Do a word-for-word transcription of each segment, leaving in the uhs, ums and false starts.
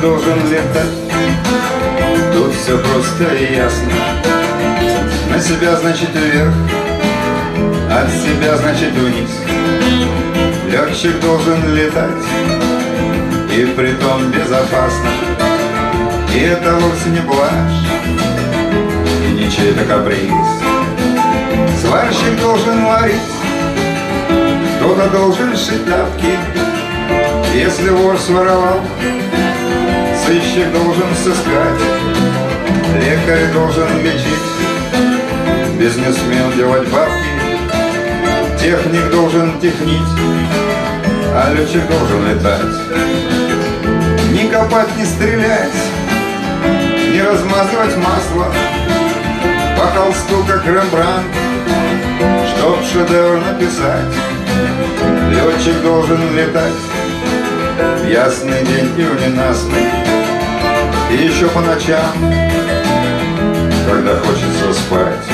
должен летать. Тут все просто и ясно. На себя значит вверх, от себя значит вниз. Летчик должен летать, и притом безопасно. И это вовсе не блажь, и не чей-то каприз. Сварщик должен варить, кто-то должен шить тапки. Если вор своровал, сыщик должен сыскать. Лекарь должен лечить, бизнесмен делать бабки. Техник должен технить, а летчик должен летать. Не копать, не стрелять, не размазывать масло по холсту, как Рембрандт, чтоб шедевр написать. Летчик должен летать в ясный день и в ненастный, и еще по ночам, когда хочется спать.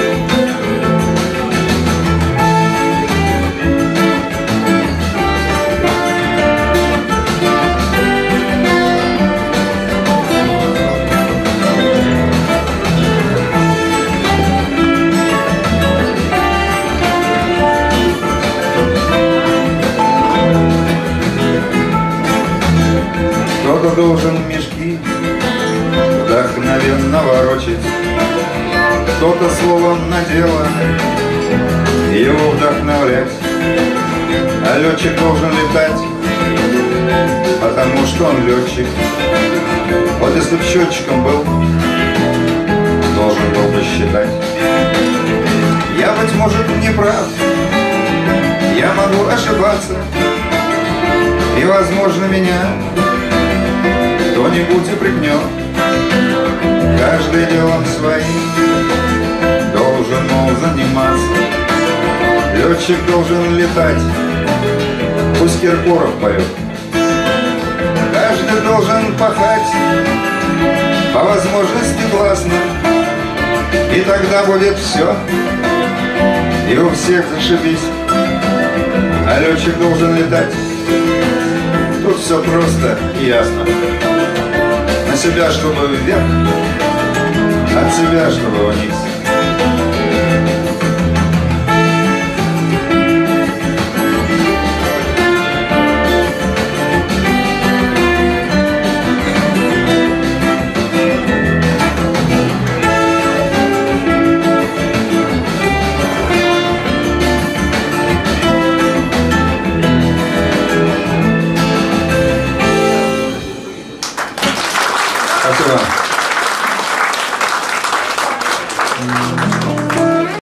Кто-то должен мешки вдохновенно ворочать, кто-то словом на дело его вдохновлять. А летчик должен летать, потому что он летчик. Вот если б счетчиком был, должен был бы считать. Я, быть может, не прав, я могу ошибаться, и, возможно, меня кто-нибудь упрекнет. Каждый делом своим должен, мол, заниматься. Летчик должен летать, пусть Киркоров поет. Каждый должен пахать, по возможности гласно, и тогда будет все, и у всех зашибись. А летчик должен летать. Тут все просто и ясно. На себя, чтобы вверх, от себя, чтобы вниз.